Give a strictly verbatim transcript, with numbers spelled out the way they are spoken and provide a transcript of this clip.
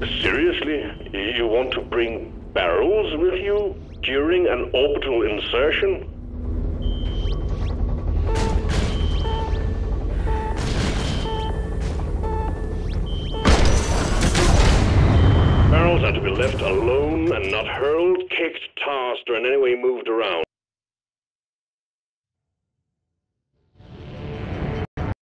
Seriously? You want to bring barrels with you during an orbital insertion? Barrels are to be left alone and not hurled, kicked, tossed, or in any way moved around.